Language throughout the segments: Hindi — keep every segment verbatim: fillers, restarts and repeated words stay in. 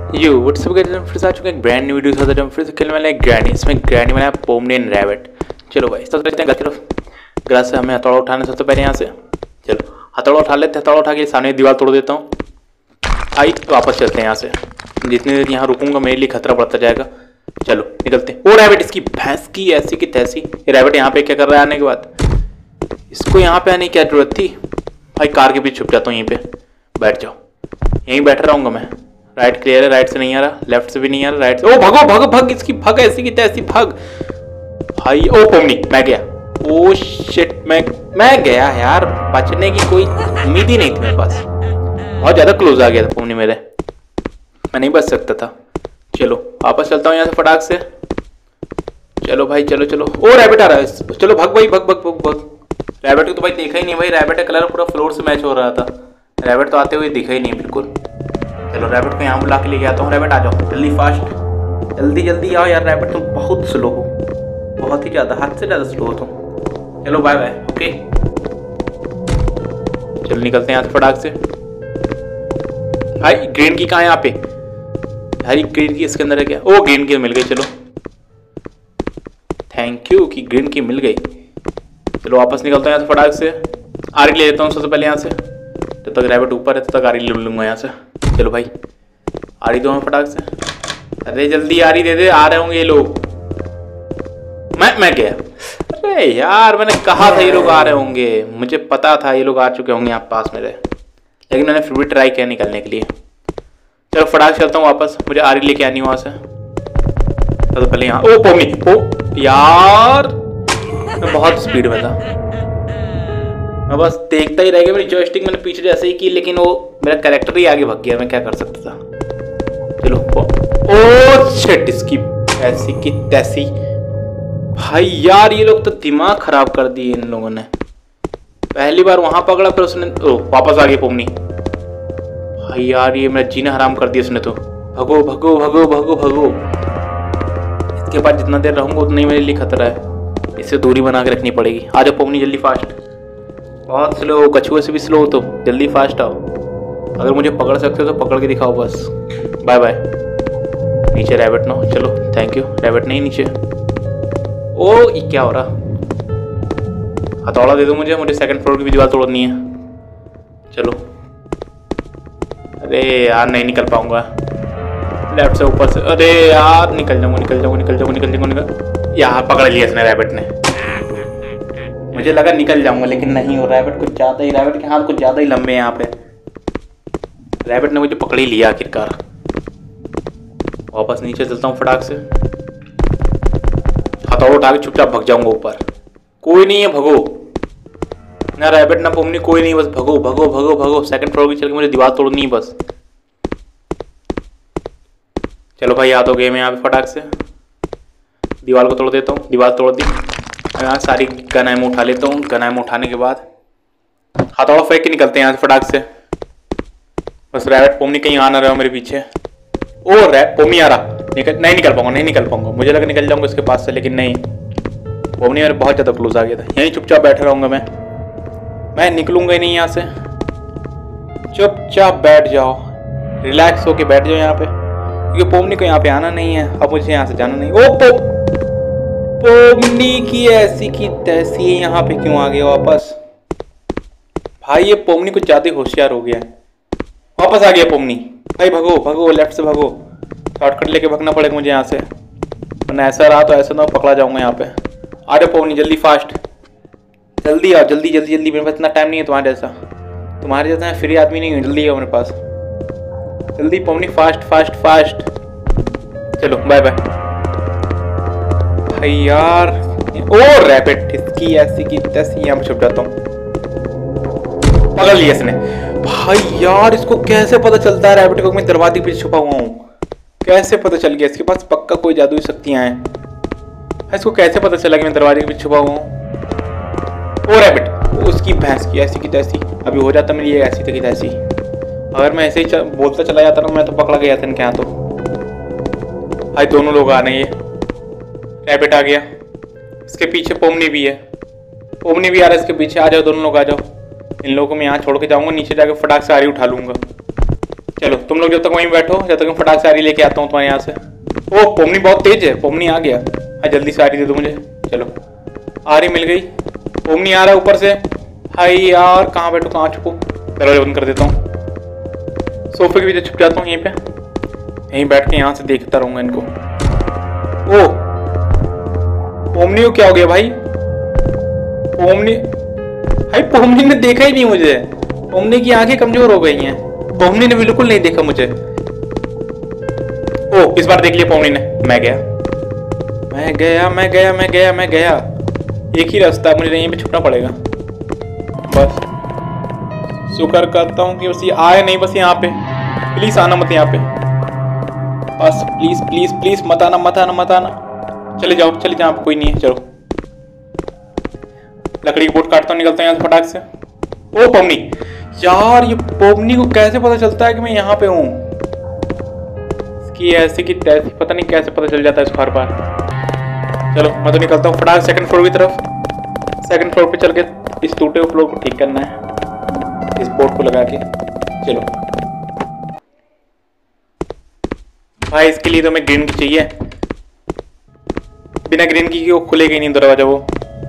यू व्हाट्सअप गाइस, हम फिर से आ चुके हैं एक ब्रांड न्यू वीडियो के साथ। हम फिर से खेलने वाले हैं ग्रैनी। इसमें ग्रैनी बनाया पोमरेनियन रैबिट। चलो भाई सबसे पहले घर की तरफ ग्लास से हमें हथौड़ा उठाना सबसे पहले यहाँ से। चलो हथौड़ा उठा लेते हैं। हथौड़ा उठा के सामने दीवार तोड़ देता हूँ। आई वापस चलते हैं यहाँ से। जितनी देर यहाँ रुकूंगा मेरे लिए खतरा बढ़ता जाएगा। चलो निकलते हैं। ओ रैबिट, इसकी भैंस की ऐसी की तैसी। ये रैबिट यहाँ पे क्या कर रहा है आने के बाद? इसको यहाँ पे आने की क्या जरूरत थी भाई? कार के पीछे छुप जाता हूँ। यहीं पे बैठ जाओ, यहीं बैठा रहूंगा मैं। राइट क्लियर है, राइट से नहीं आ रहा, लेफ्ट से भी नहीं आ रहा, राइट से। ओ भगो भगो भग, इसकी भग ऐसी की तैसी भग भाई। ओ पोमनी मैं गया। ओ शिट, मैं मैं गया यार। बचने की कोई उम्मीद ही नहीं थी मेरे पास। बहुत ज्यादा क्लोज आ गया था पोमनी मेरे, मैं नहीं बच सकता था। चलो वापस चलता हूँ यहाँ से फटाक से। चलो भाई चलो चलो। ओ रैबिट आ रहा है। चलो भग भाई, भग भग भग भग। रैबिट को तो भाई देखा ही नहीं भाई। रैबिट का कलर पूरा फ्लोर से मैच हो रहा था। रैबिट तो आते हुए दिखा ही नहीं बिल्कुल। चलो रैबिट को यहाँ बुला के लेके आता हूँ। रैबिट आ जाओ जल्दी, फास्ट जल्दी जल्दी आओ यार। रैबिट तुम बहुत स्लो हो, बहुत ही ज़्यादा, हद से ज़्यादा स्लो हो तुम। चलो बाय बाय, ओके। चलो निकलते हैं यहाँ से फटाक से। भाई ग्रीन की कहाँ है यहाँ पे? भाई ग्रीन की इसके अंदर है क्या? ओ ग्रीन की मिल गई। चलो थैंक यू कि ग्रीन की मिल गई। चलो वापस निकलता हूँ यहाँ से फटाक से। आरी ले लेता हूँ सबसे पहले यहाँ से। जब तक रैबिट ऊपर है तब तक आरी ले लूँगा यहाँ से। चलो भाई आरी दो हमें फटाक से। अरे जल्दी आरी दे दे, आ रहे होंगे ये लोग। मैं मैं गया। अरे यार मैंने कहा था ये लोग आ रहे होंगे, मुझे पता था ये लोग आ चुके होंगे यहाँ पास मेरे, लेकिन मैंने फिर भी ट्राई किया निकलने के लिए। चलो फटाक चलता हूँ वापस, मुझे आरी लेके आनी वहाँ से। तो पहले यहाँ ओ पोमी, ओ यार मैं बहुत स्पीड में था। मैं बस देखता ही रह गया। मेरी जॉयस्टिक मैंने पीछे जैसे ही की, लेकिन वो मेरा कैरेक्टर ही आगे भाग गया। मैं क्या कर सकता था। चलो ओ शिट, इसकी ऐसी की तैसी भाई। यार ये लोग तो दिमाग खराब कर दिए इन लोगों ने। पहली बार वहां पकड़ा, फिर उसने ओ वापस आ गई पोमनी भाई। यार ये मेरा जीना हराम कर दिया उसने तो। भगो भगो भगो भगो भगो। इसके बाद जितना देर रहूंगा उतना ही मेरे लिए खतरा है। इससे दूरी बना के रखनी पड़ेगी। आ जाओ पोमनी जल्दी फास्ट। बहुत स्लो हो, कछुए से भी स्लो हो तो जल्दी फास्ट आओ। अगर मुझे पकड़ सकते हो तो पकड़ के दिखाओ बस। Bye bye. नीचे रैबिट ना हो। चलो थैंक यू। रैबिट नहीं नीचे। ओ ये क्या हो रहा? हथौड़ा दे दो मुझे, मुझे सेकंड फ्लोर की भी दीवार तोड़नी है। चलो अरे यार नहीं निकल पाऊंगा लेफ्ट से ऊपर से। अरे यार निकल जाऊंगा निकल जाऊंगा निकल जाऊंगा निकल जाऊंगा निकल। यार पकड़ लिया इसने, रैबिट ने। मुझे लगा निकल जाऊंगा लेकिन नहीं हो। रैबिट कुछ ज्यादा ही, रैबिट के हाथ कुछ ज्यादा ही लंबे हैं यहाँ पे। रैबिट ने मुझे पकड़ ही लिया आखिरकार। वापस नीचे चलता हूँ फटाक से। हथौड़ा उठा के चुपचाप भग जाऊंगा ऊपर। कोई नहीं है, भगो ना रैबिट ना पोमनी, कोई नहीं, बस भगो भगो भगो भगो। सेकंड फ्लोर की चल के मुझे दीवार तोड़नी है बस। चलो भाई याद हो गए मैं यहाँ पे फटाक से दीवार को तोड़ देता हूँ। दीवार तोड़ दी। यहाँ सारी गनाएं उठा लेता हूँ। गनाएं उठाने के बाद हथौड़ा फेंक के निकलते हैं यहाँ से फटाक से। बस रैबिट पोमनी कहीं आ ना रहे हो मेरे पीछे। ओ रैब पोमनी आ रहा। निकल नहीं निकल पाऊंगा, नहीं निकल पाऊंगा। मुझे लगा निकल जाऊंगा इसके पास से, लेकिन नहीं। पोमनी मेरे बहुत ज़्यादा क्लोज आ गया था। यहीं चुपचाप बैठा रहूंगा मैं। मैं निकलूंगा ही नहीं यहाँ से। चुपचाप बैठ जाओ, रिलैक्स होके बैठ जाओ यहाँ पे, क्योंकि पोमनी को यहाँ पे आना नहीं है। अब मुझे यहाँ से जाना नहीं। ओ पो पोमनी की ऐसी की तैसी यहाँ पे क्यों आ गया वापस? भाई ये पोमनी कुछ ज्यादा होशियार हो गया है। वापस आ गया पोमनी भाई। भगो भगो, लेफ्ट से भगो। शॉर्टकट लेके भगना पड़ेगा मुझे यहाँ से, वरना ऐसा रहा तो ऐसा ना पकड़ा जाऊंगा यहाँ पे। आ जाओ पोमनी जल्दी फास्ट, जल्दी आओ जल्दी जल्दी जल्दी। मेरे पास इतना टाइम नहीं है तुम्हारे जैसा। तुम्हारे जैसा फ्री आदमी नहीं है। जल्दी आओ मेरे पास, जल्दी पोमनी फास्ट फास्ट फास्ट। चलो बाय बाय भाई। यार ओ रैबिट, इसकी ऐसी की तैसी यहाँ पे छुप जाता हूँ। पकड़ लिया इसने भाई। यार इसको कैसे पता चलता है रैबिट को मैं दरवाजे के पीछे छुपा हुआ हूँ? कैसे पता चल गया? इसके पास पक्का कोई जादुई शक्तियां हैं। इसको कैसे पता चला कि मैं दरवाजे के पीछे छुपा हुआ हूँ? ओ रैबिट, उसकी भैंस की ऐसी की तैसी। अभी हो जाता मेरी ऐसी की तैसी। अगर मैं ऐसे ही चल, बोलता चला जाता ना, मैं तो पकड़ा गया था इनके यहाँ तो। भाई दोनों लोग आ रहे हैं। ये रैबिट आ गया, इसके पीछे पोमनी भी है। पोमनी भी आ रहा है इसके पीछे। आ जाओ दोनों लोग आ जाओ। इन लोगों को मैं यहाँ छोड़ के जाऊंगा। नीचे जाकर फटाक से आरी उठा लूंगा। चलो तुम लोग जब तक वहीं बैठो, जब तक मैं फटाक से आरी लेके आता हूँ तुम्हारे यहाँ से। ओ पोमनी बहुत तेज है, पोमनी आ गया। हाँ जल्दी से आरी दे दो मुझे। चलो आरी मिल गई, पोमनी आ रहा है ऊपर से। हाय यार कहाँ बैठो, कहाँ छुपो, दरवाजा बंद कर देता हूँ, सोफे के पीछे छुप जाता हूँ, यहीं पे यहीं बैठ के यहाँ से देखता रहूंगा इनको। ओ पोमनी को क्या हो गया भाई? पोमनी भाई पोमनी ने देखा ही नहीं मुझे, पोमनी की आंखें कमजोर हो गई हैं, पोमनी ने बिल्कुल नहीं देखा मुझे। ओ इस बार देख लिया पोमनी ने। मैं गया मैं गया मैं गया मैं गया मैं गया एक ही रास्ता है, मुझे यहीं पे छुपना पड़ेगा। बस शुक्र करता हूँ कि बस ये आए नहीं, बस यहाँ पे प्लीज आना मत, यहाँ पे बस प्लीज प्लीज प्लीज मत आना मत आना मत आना। चले जाओ चले जाओ, कोई नहीं है। चलो लकड़ी की बोट काटता हूँ, निकलता हूँ यहाँ से फटाक से। ओ पोमनी यार, ये पोमनी को कैसे पता चलता है कि मैं यहाँ पे हूँ? इसकी ऐसे की तैसी पता नहीं कैसे पता चल जाता है इसको हर बार। चलो मैं तो निकलता हूँ फटाक सेकंड फ्लोर की तरफ। सेकंड फ्लोर पे चल के इस टूटे हुए फ्लोर को ठीक करना है, इस बोर्ड को लगा के। चलो भाई इसके लिए तो मैं ग्रीन की चाहिए, बिना ग्रीन की वो खुलेगा नहीं दरवाजा। वो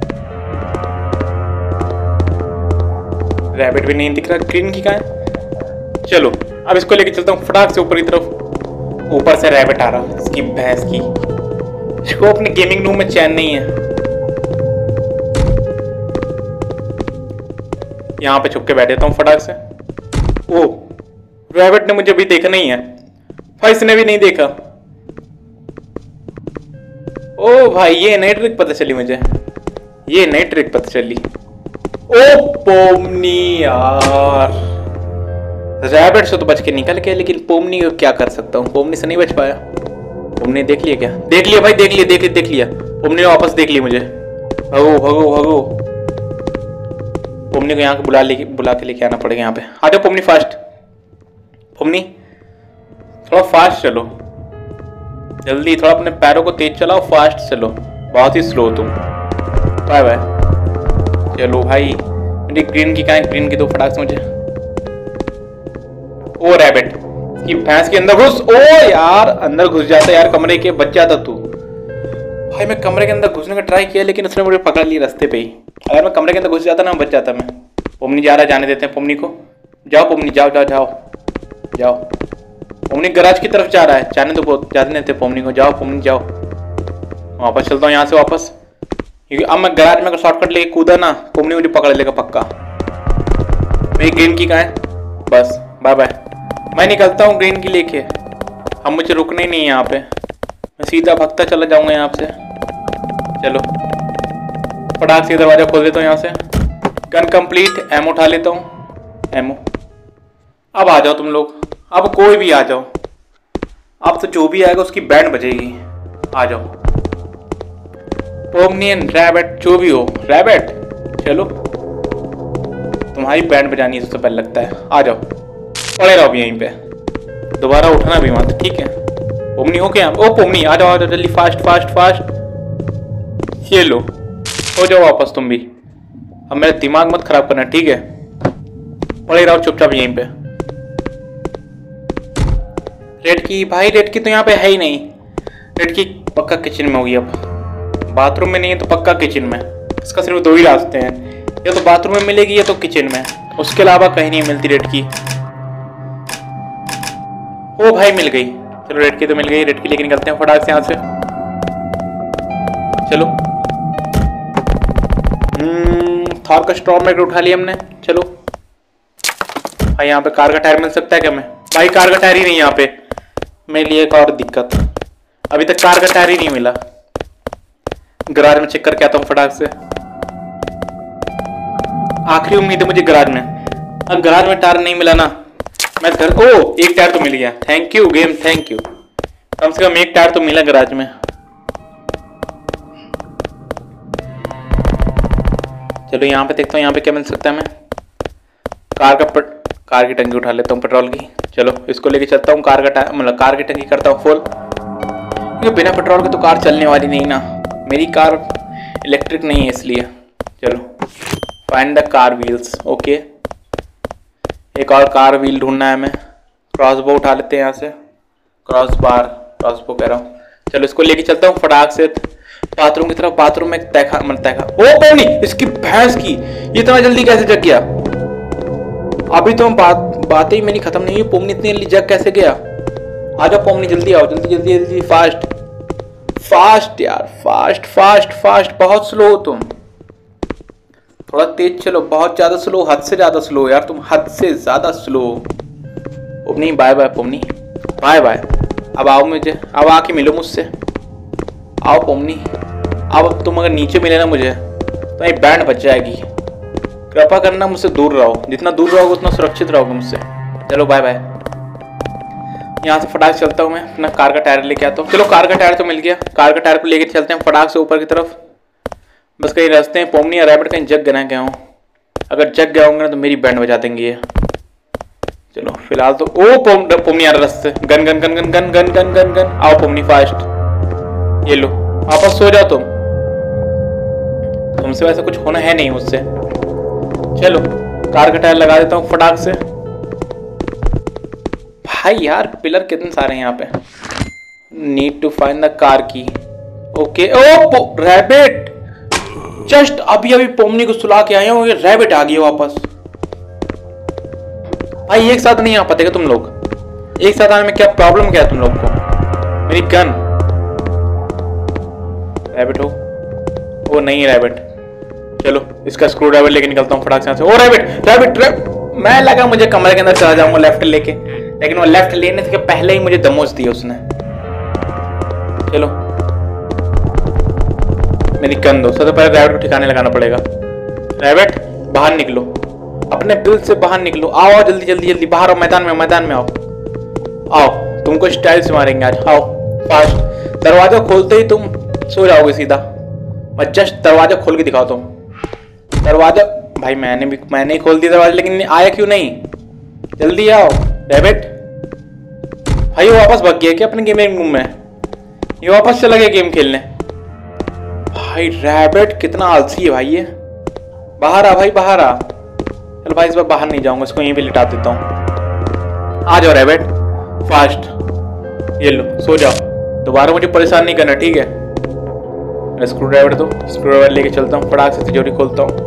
रैबिट भी नहीं दिख रहा, ग्रीन की कहाँ है? चलो अब इसको लेके चलता हूँ फटाक से ऊपर की तरफ। ऊपर से रैबिट आ रहा, इसकी भैंस की, इसको अपने गेमिंग रूम में चैन नहीं है। यहाँ पे छुप के बैठ जाता हूँ फटाक से। ओ रैबिट ने मुझे अभी देखा नहीं है, फर्स्ट ने भी नहीं देखा। ओ भाई ये नई ट्रिक पता चली मुझे, ये नई ट्रिक पता चली। ओ पोमनी यार, रैबिट से तो बच के निकल गया, लेकिन पोमनी को क्या कर सकता हूँ? पोमनी से नहीं बच पाया। पोमनी देख लिया क्या? देख लिया भाई, देख लिया देख लिया देख लिया पोमनी ने वापस देख लिया मुझे। भगो भगो भगो, पोमनी को यहाँ के बुला लेके बुला के लेके आना पड़ेगा यहाँ पे। आ जाओ पोमनी फास्ट, पोमनी थोड़ा फास्ट चलो, जल्दी थोड़ा अपने पैरों को तेज चलाओ, फास्ट चलो, बहुत ही स्लो तुम। Bye bye. चलो भाई मेरी ग्रीन की कहाँ है? ग्रीन की दो फटाक से मुझे। ओ रैबिट की भैंस के अंदर घुस। ओ यार अंदर घुस जाता यार कमरे के, बच जाता तू। भाई मैं कमरे के अंदर घुसने का ट्राई किया, लेकिन उसने मुझे पकड़ लिया रास्ते पे ही। अगर मैं कमरे के अंदर घुस जाता ना, बच जाता मैं। पोमनी जा रहा है, जाने देते हैं पोमनी को। जाओ पोमनी जाओ जाओ जाओ जाओ। पोमनी गराज की तरफ जा रहा है, जाने दो, जाने देते पोमनी को। जाओ पोमनी जाओ, वापस चलता हूँ यहाँ से वापस, क्योंकि अब मैं गराज में शॉर्टकट लेके कूदा ना, पोमनी मुझे पकड़ लेगा पक्का। मेरी ग्रीन की कहाँ है? बस बाय बाय, मैं निकलता हूँ ग्रीन की लेके। अब मुझे रुकना ही नहीं है यहाँ पे, मैं सीधा भागता चला जाऊंगा यहाँ से। चलो फटाक से दरवाजा खोल देता हूँ यहाँ से। गन कंप्लीट, एमो उठा लेता हूँ, एमो। अब आ जाओ तुम लोग, अब कोई भी आ जाओ, अब तो जो भी आएगा उसकी बैंड बजेगी। आ जाओ पोमनियन रैबिट जो भी हो, रैबिट चलो तुम्हारी बैंड बजानी है सबसे पहले लगता है। आ जाओ, पड़े रहो अभी यहीं पे, दोबारा उठना भी मत, ठीक है? पोमनी हो क्या? ओ पोमनी आ जाओ आ जाओ जल्दी, फास्ट फास्ट फास्ट। ये लो, हो जाओ वापस तुम भी। अब मेरा दिमाग मत खराब करना, ठीक है? पड़े रहो चुपचाप यहीं पे। रेड की भाई, रेड की तो यहाँ पे है ही नहीं। रेड की पक्का किचन में होगी, अब बाथरूम में नहीं है तो पक्का किचन में। इसका सिर्फ दो ही रास्ते हैं, या तो बाथरूम में मिलेगी या तो किचन में, उसके अलावा कहीं नहीं मिलती रेड की। ओ भाई मिल गई, चलो रेड की तो मिल गई। रेड की लेके निकलते हैं फटाक से यहाँ से। चलो हम्म थार का स्ट्रॉ मैक उठा लिया हमने। चलो भाई यहाँ पे कार का टायर मिल सकता है क्या? मैं भाई कार का टायर ही नहीं यहाँ पे, मेरे लिए एक और दिक्कत, अभी तक कार का टायर ही नहीं मिला। गराज में चेक करके आता हूँ फटाक से, आखिरी उम्मीद है मुझे गराज में। अब गराज में टायर नहीं मिला ना, मैं घर को एक टायर तो मिल गया, thank you game thank you, कम से कम एक टायर तो मिला गराज में। चलो यहाँ पे देखता हूँ यहाँ पे क्या मिल सकता है। मैं कार का पट, कार की टंकी उठा लेता हूँ पेट्रोल की। चलो इसको लेके चलता हूँ, कार का टायर मतलब कार की टंकी करता हूँ फुल, क्योंकि बिना पेट्रोल के तो कार चलने वाली नहीं ना, मेरी कार इलेक्ट्रिक नहीं है इसलिए। चलो find the car wheels, okay एक और कार व्हील ढूंढना है हमें। क्रॉस बो उठा लेते हैं यहाँ से, क्रॉस बार क्रॉस बो कह रहा हूँ। चलो इसको लेके चलता हूँ फटाक से बाथरूम की तरफ। बाथरूम में तैखा मतलब तैखा ओ पौनी इसकी भैंस की, ये इतना जल्दी कैसे जग गया? अभी तो हम बात बातें ही मेरी खत्म नहीं हुई, पोमनी इतनी जल्दी जग कैसे गया? आ जाओ पोमनी, जल्दी आओ, जल्दी जल्दी जल्दी, फास्ट फास्ट यार, फास्ट फास्ट फास्ट। बहुत स्लो हो तुम, थोड़ा तेज चलो, बहुत ज्यादा स्लो, हद से ज्यादा स्लो यार तुम, हद से ज्यादा slow. Pomni bye bye, Pomni bye bye. अब आओ मुझे, अब आके मिलो मुझसे, आओ पोमनी। अब तुम अगर नीचे मिले ना मुझे तो ये बैंड बच जाएगी। कृपा करना मुझसे दूर रहो, जितना दूर रहोगे उतना सुरक्षित रहोगे मुझसे। चलो बाय बाय। यहाँ से फटाक चलता हूँ मैं, अपना कार का टायर लेके आता हूँ। चलो कार का टायर तो मिल गया, कार का टायर को लेके चलते हैं फटाक से ऊपर की तरफ। बस कहीं रास्ते हैं पोमनी या रैबिट कहीं जग गया क्या हूँ, अगर जग गया होंगे ना तो मेरी बैंड बजा देंगे ये। चलो फिलहाल तो ओ पोम पोमनी आ रहा रास्ते, gun gun gun gun gun gun gun gun gun. आओ पोमनी फास्ट, ये लो वापस सो जाओ तुम, तुमसे वैसे कुछ होना है नहीं मुझसे। चलो कार का टायर लगा देता हूँ फटाक से। भाई यार पिलर कितने सारे हैं यहाँ पे। Need to find the car की। ओके ओ रैबिट, जस्ट अभी अभी पोमनी को सुला के आया हूँ, रैबिट आ गया वापस। भाई एक साथ नहीं आ पाते तुम लोग, एक साथ आने में क्या प्रॉब्लम क्या है तुम लोग को? मेरी गन रैबिट हो वो नहीं है रैबिट। चलो इसका स्क्रू ड्राइवर लेके निकलता हूँ फटाक से। ओ रैबिट रैबिट रैबिट, मैं लगा मुझे कमरे के अंदर चला जाऊंगा लेफ्ट लेके, लेकिन वो लेफ्ट लेने से पहले ही मुझे दमोच दिया उसने। चलो मेरी गन दो, सबसे पहले रैबिट को ठिकाने लगाना पड़ेगा। रैबिट बाहर निकलो, अपने बिल से बाहर निकलो, आओ आओ जल्दी जल्दी जल्दी बाहर आओ, मैदान में मैदान में आओ आओ, तुमको स्टाइल से मारेंगे आज, आओ फास्ट। दरवाजा खोलते ही तुम सो जाओगे सीधा, मैं जस्ट दरवाजा खोल के दिखाओ तुम। दरवाजा भाई मैंने भी मैंने ही खोल दिया दरवाजा, लेकिन आया क्यों नहीं? जल्दी आओ रैबिट। भाई वो वापस भाग गया क्या अपने गेमिंग रूम में? ये वापस चला गया गेम खेलने। भाई रैबिट कितना आलसी है भाई ये। बाहर आ भाई बाहर आ। चल भाई इस बार बाहर नहीं जाऊंगा, इसको यहीं पे लिटा देता हूँ। आ जाओ रैबिट फास्ट, ये लो सो जाओ, दोबारा मुझे परेशान नहीं करना ठीक है। स्क्रू ड्राइवर दो, स्क्रू ड्राइवर लेके चलता हूँ फटाक से, तिजोरी खोलता हूँ।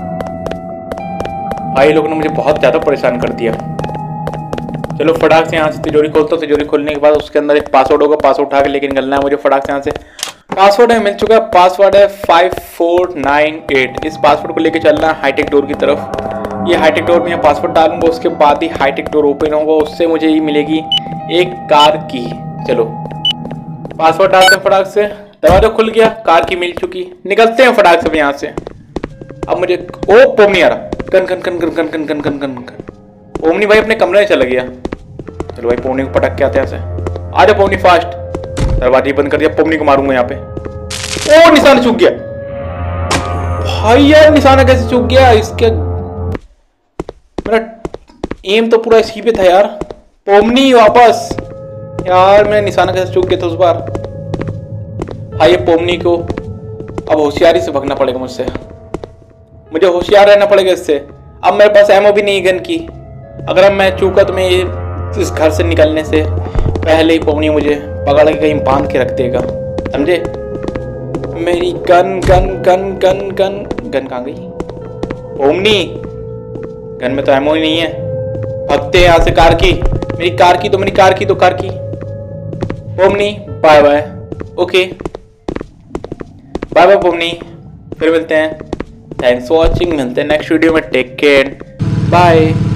भाई लोगों ने मुझे बहुत ज़्यादा परेशान कर दिया। चलो फटाक से यहाँ से तिजोरी खोलता हूँ। तिजोरी खोलने के बाद उसके अंदर एक पासवर्ड होगा, पासवर्ड उठा के लेके निकलना है मुझे फटाक से यहाँ से। पासवर्ड है मिल चुका है, पासवर्ड है फाइव फोर नाइन एट। इस पासवर्ड को लेके चलना है हाईटेक डोर की तरफ। ये हाईटेक डोर में मैं पासवर्ड डालूंगा, उसके बाद ही हाईटेक डोर ओपन होगा, उससे मुझे ये मिलेगी एक कार की। चलो पासवर्ड डालते हैं फटाक से, दरवाजा खुल गया, कार की मिल चुकी, निकलते हैं फटाक से यहाँ से। अब मुझे ओ पोमनी आ रहा, gun gun gun gun gun gun gun gun gun gun. Pomni भाई अपने कमरे में चला गया। चलो भाई पोमनी को पटक के आते हैं यहाँ से। आ जाओ पोमनी फास्ट, दरवाजे बंद कर दिया, पोमनी को मारूंगा यहाँ पे। ओ निशाना चूक गया भाई यार, निशाना कैसे चूक गया? इसके मेरा एम तो पूरा इसी पे था यार। पोमनी वापस यार, मैं निशाना कैसे चूक गया था उस बार। भाई ये पोमनी को अब होशियारी से भगना पड़ेगा मुझसे, मुझे होशियार रहना पड़ेगा इससे। अब मेरे पास एमओ भी नहीं गन की, अगर मैं चूका तो मैं इस घर से निकलने से पहले ही पोमनी मुझे पकड़ के कहीं बांध के रख देगा, समझे? मेरी gun gun gun gun gun gun कहाँ गई? पोमनी गन में तो एमओ ही नहीं है। भगते हैं यहाँ से, कार की, मेरी कार की तो मेरी कार की तो कार की। Pomni bye bye, okay bye bye Pomni, फिर मिलते हैं। थैंक्स फॉर वॉचिंग, मिलते हैं नेक्स्ट वीडियो में, टेक केयर बाय।